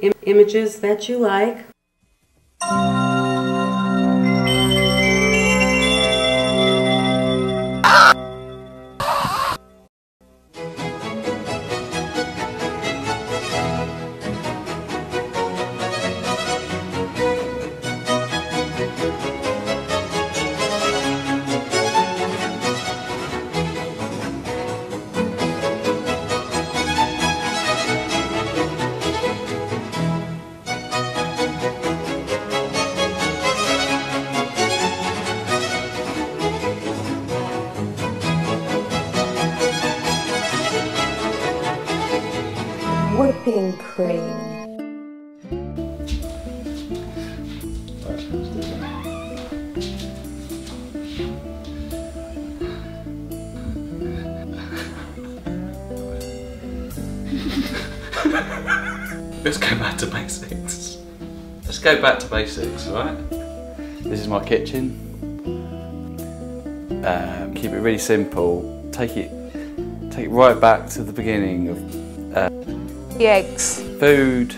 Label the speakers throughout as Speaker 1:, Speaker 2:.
Speaker 1: images that you like.
Speaker 2: Whipping cream.
Speaker 3: Let's go back to basics. Let's go back to basics, right? This is my kitchen. Keep it really simple. Take it right back to the beginning of
Speaker 2: The eggs.
Speaker 3: food.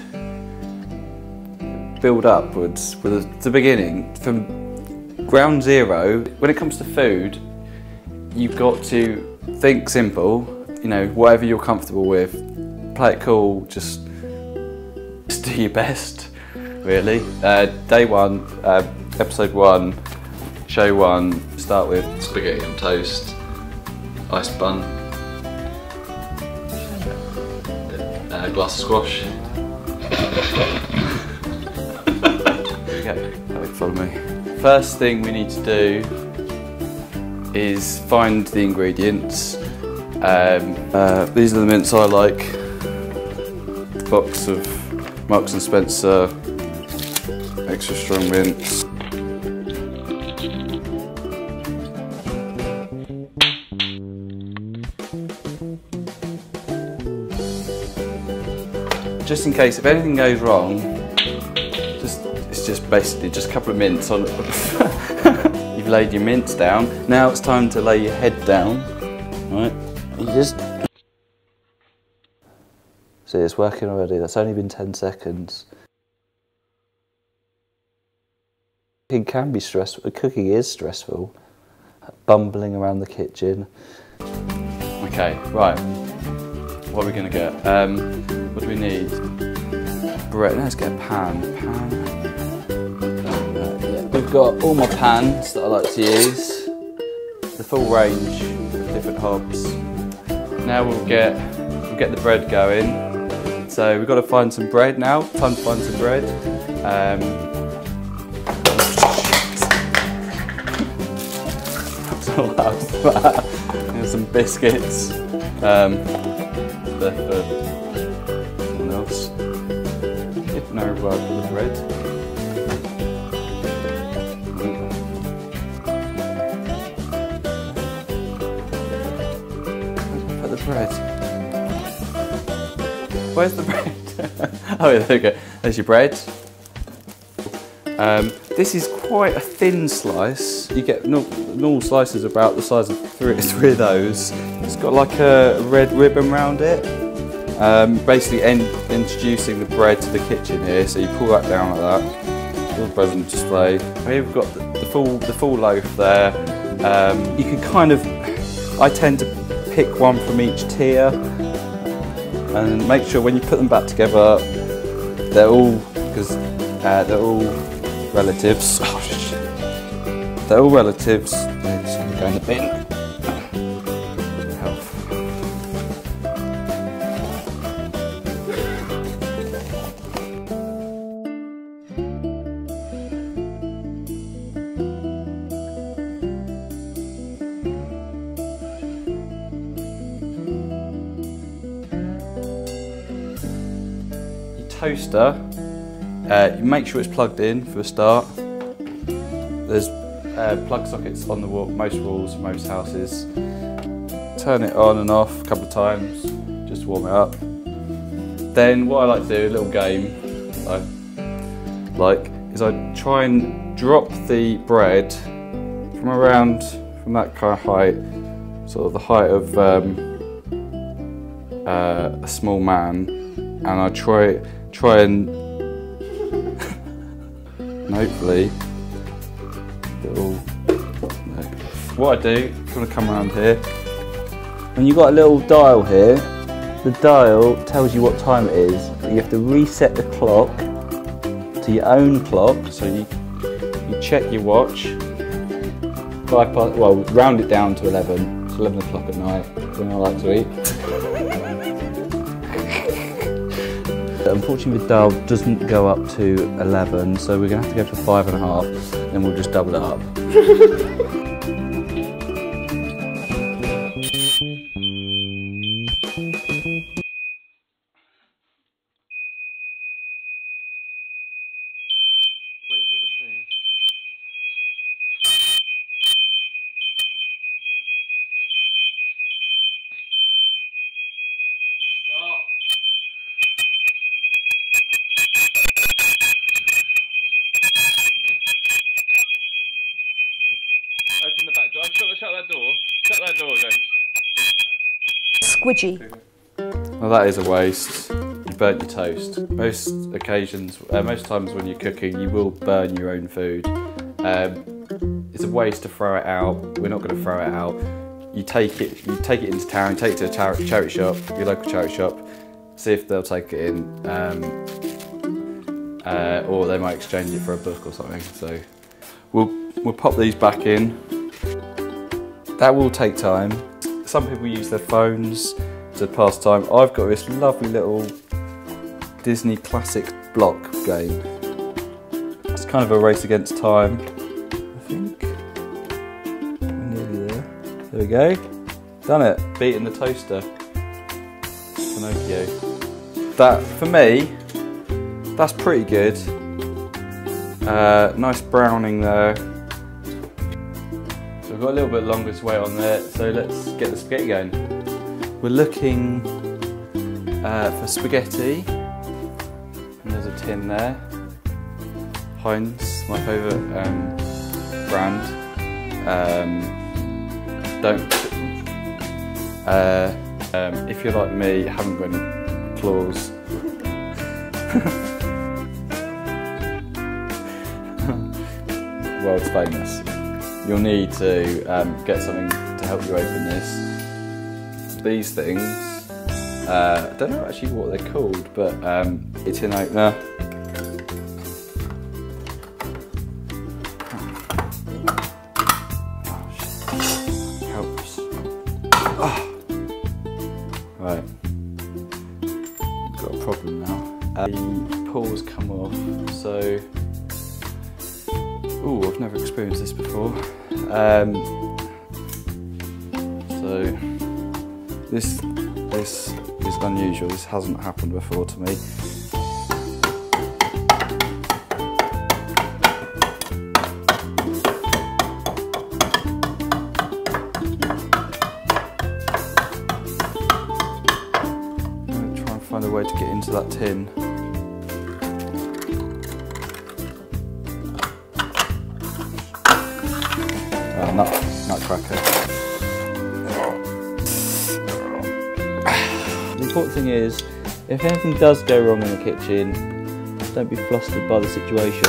Speaker 3: Build upwards with the beginning from ground zero. When it comes to food, you've got to think simple. You know, whatever you're comfortable with. Play it cool. Just do your best, really. Day one, episode 1, show 1. Start with spaghetti on toast, iced bun, a glass of squash. Okay, follow me. First thing we need to do is find the ingredients. These are the mints I like. The box of Marks and Spencer extra strong mints. Just in case if anything goes wrong, it's just basically just a couple of mints on it. You've laid your mints down. Now it's time to lay your head down. Right? You just see it's working already. That's only been 10 seconds. Cooking can be stressful. Cooking is stressful. Bumbling around the kitchen. Okay, right. What are we gonna get? What do we need? Bread. Let's get a pan. Yeah. We've got all my pans that I like to use. The full range of different hobs. Now we'll get the bread going. So we've got to find some bread now. Time to find some bread. Here's some biscuits. They're for someone else. If no rub with the bread. Put the bread. Where's the bread? Oh yeah, there we go. There's your bread. This is quite a thin slice. You get normal slices about the size of three of those. It's got like a red ribbon around it. Basically introducing the bread to the kitchen here. So you pull that down like that. All the bread on display. Here we've got the full loaf there. You can kind of, I tend to pick one from each tier and make sure when you put them back together, they're all relatives. Oh, shit. They're all relatives. They're just going to go in the bin. Health. Your toaster. You make sure it's plugged in for a start. There's plug sockets on the wall, most walls, most houses. Turn it on and off a couple of times, just to warm it up. Then what I like to do, a little game I like, is I try and drop the bread from that kind of height, sort of the height of a small man, and I try try and hopefully it'll. No. What I do, if you want to come around here, when you've got a little dial here, the dial tells you what time it is. You have to reset the clock to your own clock, so you check your watch. Well, round it down to 11. It's 11 o'clock at night when I like to eat. Unfortunately, the dial doesn't go up to 11, so we're going to have to go to 5.5, and we'll just double it up. Open the back door. Shut that door. Shut that door, James.
Speaker 2: Squidgy.
Speaker 3: Well, that is a waste. You burnt your toast. Most occasions, most times when you're cooking, you will burn your own food. It's a waste to throw it out. We're not going to throw it out. You take it into town. You take it to a charity shop, your local charity shop. See if they'll take it in, or they might exchange it for a book or something. So we'll pop these back in. That will take time. Some people use their phones to pass time. I've got this lovely little Disney classic block game. It's kind of a race against time, I think. We're nearly there. There we go. Done it. Beating the toaster. Pinocchio. That, for me, that's pretty good. Nice browning there. So we've got a little bit longer to wait on there, so let's get the spaghetti going. We're looking for spaghetti, and there's a tin there. Heinz, my favourite brand. If you're like me, haven't got any claws. World's famous. You'll need to get something to help you open this. These things, I don't know actually what they're called, but it's an opener. Helps. Oh. Right, got a problem now. The paws come off, so. Ooh, I've never experienced this before. So this is unusual. This hasn't happened before to me. I'm going to try and find a way to get into that tin. Nutcracker. The important thing is, if anything does go wrong in the kitchen, don't be flustered by the situation.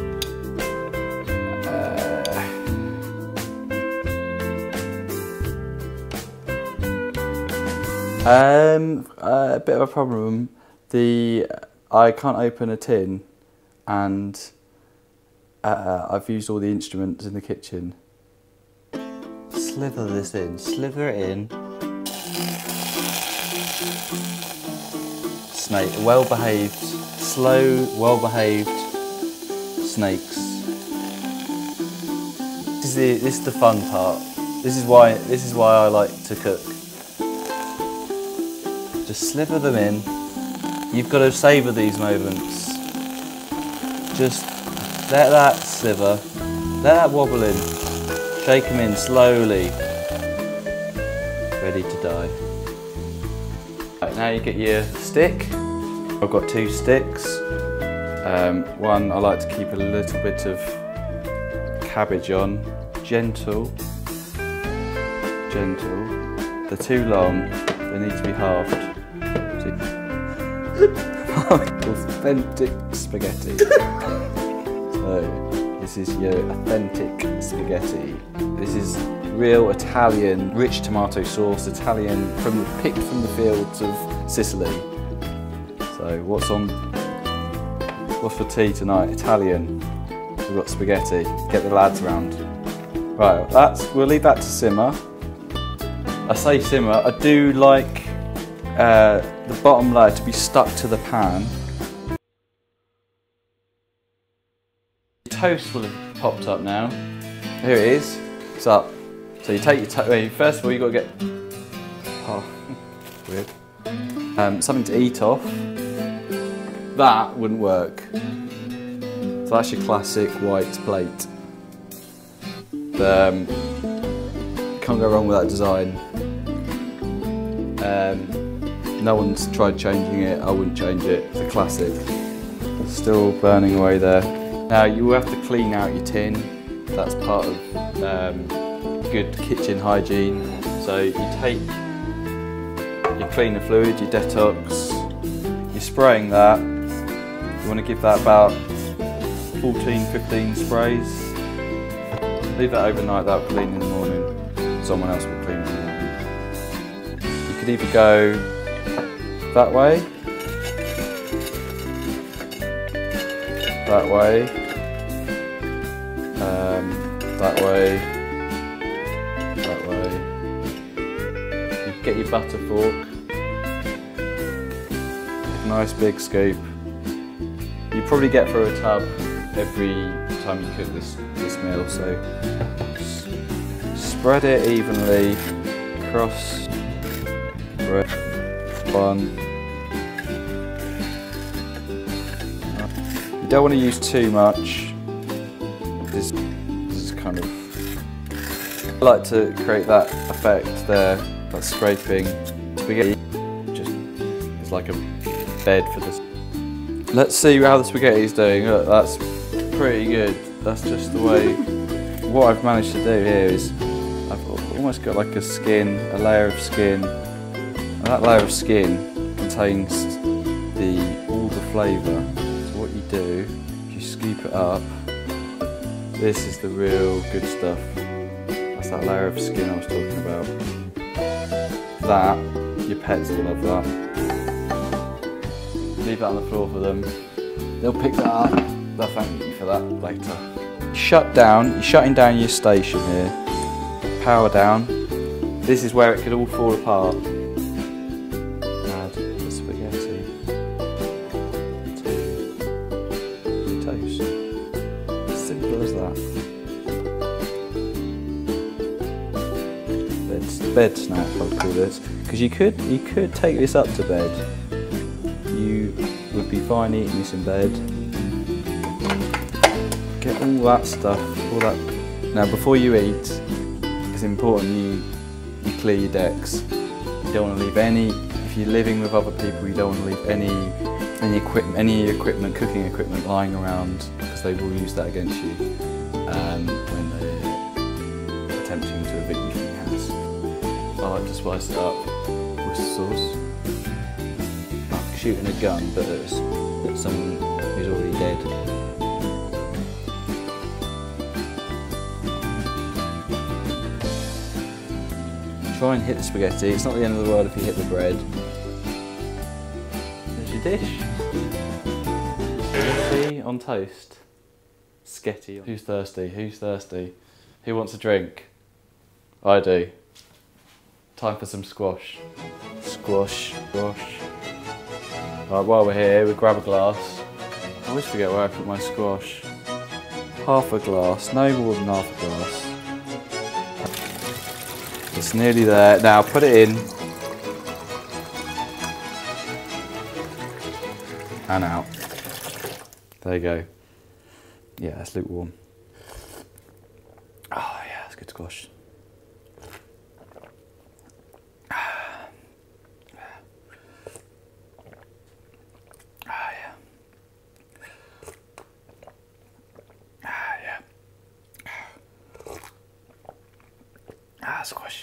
Speaker 3: A bit of a problem. I can't open a tin, and I've used all the instruments in the kitchen. Slither this in, slither it in. Snake, well-behaved, slow, well-behaved snakes. This is the fun part. This is why I like to cook. Just slither them in. You've got to savour these moments. Just let that slither, let that wobble in. Shake them in slowly. Ready to die. Right, now you get your stick. I've got 2 sticks. One I like to keep a little bit of cabbage on. Gentle. Gentle. They're too long. They need to be halved. authentic spaghetti. So, this is your authentic spaghetti. This is real Italian, rich tomato sauce, Italian, picked from the fields of Sicily. So, what's for tea tonight? Italian. We've got spaghetti. Get the lads round. Right, we'll leave that to simmer. I say simmer, I do like the bottom layer to be stuck to the pan. Toast will have popped up now. Here it is. It's up. So you take your toast. First of all, you've got to get weird. Something to eat off. That wouldn't work. So that's your classic white plate. Can't go wrong with that design. No one's tried changing it. I wouldn't change it. It's a classic. Still burning away there. Now you will have to clean out your tin. That's part of good kitchen hygiene. So you clean the fluid, your detox. You're spraying that. You want to give that about 14-15 sprays. Leave that overnight. That'll clean in the morning. Someone else will clean in the morning. You could either go that way. That way, that way, that way. You get your butter fork, nice big scoop. You probably get through a tub every time you cook this meal, so spread it evenly across one. You don't want to use too much. This is kind of, I like to create that effect there, that scraping. Spaghetti just is like a bed for this. Let's see how the spaghetti is doing. Look, that's pretty good. That's just the way. What I've managed to do here is I've almost got like a layer of skin, and that layer of skin contains all the flavour. What you do, you scoop it up. This is the real good stuff. That's that layer of skin I was talking about. That, your pets will love that. Leave that on the floor for them. They'll pick that up. They'll thank you for that later. You're shutting down your station here. Power down. This is where it could all fall apart. Add the spaghetti. Toast. Simple as that. Bed snack, I'd call this, because you could take this up to bed. You would be fine eating this in bed. Get all that stuff, all that. Now, before you eat, it's important you clear your decks. You don't want to leave any. If you're living with other people, you don't want to leave any equipment, cooking equipment lying around, because they will use that against you when they're attempting to evict you from your house. I like to spice it up with sauce. Like shooting a gun, but it's someone who's already dead. Try and hit the spaghetti. It's not the end of the world if you hit the bread. There's your dish. Spaghetti on toast. Sketty. Who's thirsty? Who's thirsty? Who wants a drink? I do. Time for some squash. Squash, squash. Right, while we're here, we grab a glass. I always forget where I put my squash. Half a glass, no more than half a glass. It's nearly there. Now put it in. And out. There you go. Yeah, that's lukewarm. Oh yeah, that's good squash. Squash.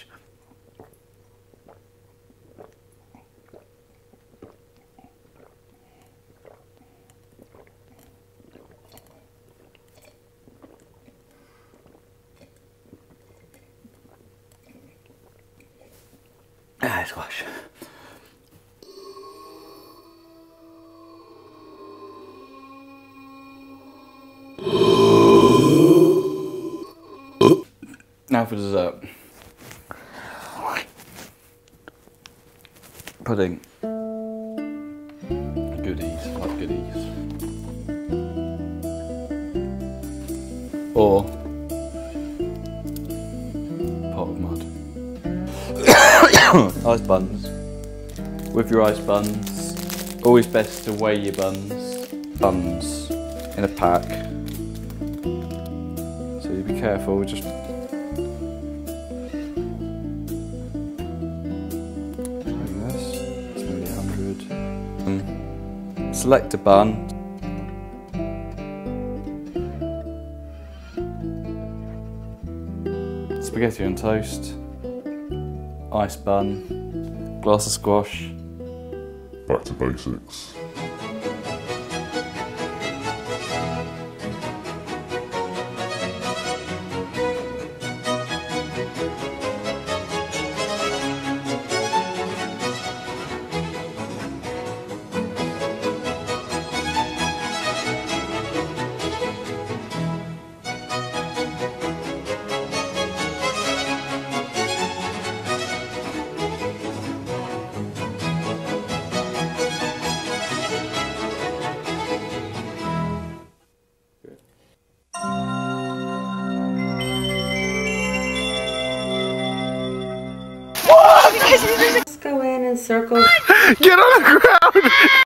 Speaker 3: ice squash. Now for dessert. Pudding. Goodies, love goodies. Or pot of mud. Ice buns. With your ice buns, always best to weigh your buns in a pack. So you be careful, just select a bun. Spaghetti on toast. Ice bun. Glass of squash.
Speaker 4: Back to basics.
Speaker 1: Let's go in and circle.
Speaker 3: Get on the ground!